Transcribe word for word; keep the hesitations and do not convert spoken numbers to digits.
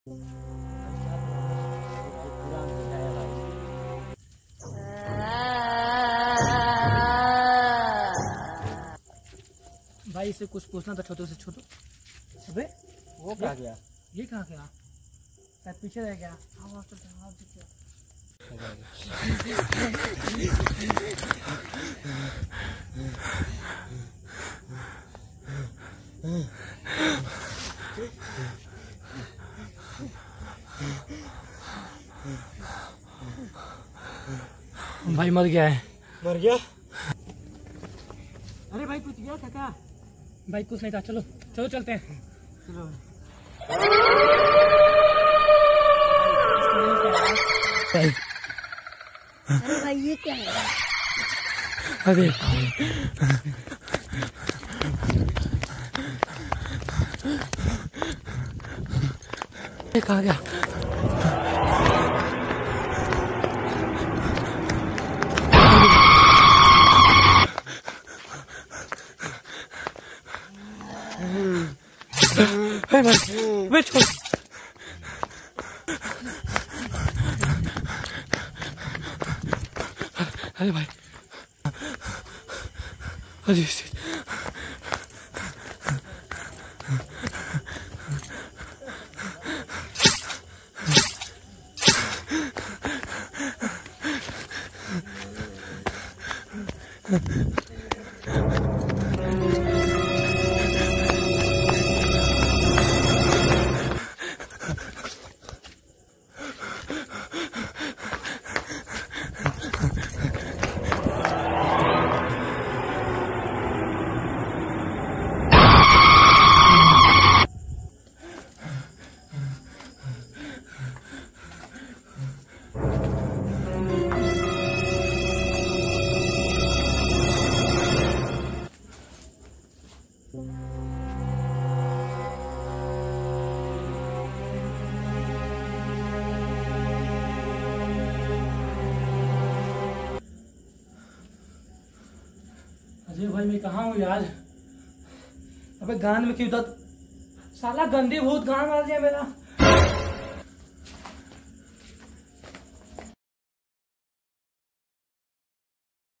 भाई इससे कुछ पूछना था, छोटू से। छोटू अबे वो कहाँ गया? ये कहाँ गया? शायद पीछे रह गया। हाँ चलते हैं। हाँ दिख गया। भाई मर गया है। मर गया? अरे भाई कुछ गया था क्या? भाई कुछ नहीं था। चलो चलो चलते हैं। चलो अरे भाई ये क्या है? अरे ये कहाँ गया? भाई भाई छोड़। अरे भाई अरे अजय भाई मैं कहाँ हूँ यार? अबे गान में क्यों दर्द? साला गंदे भूत गान मार दिया मेरा।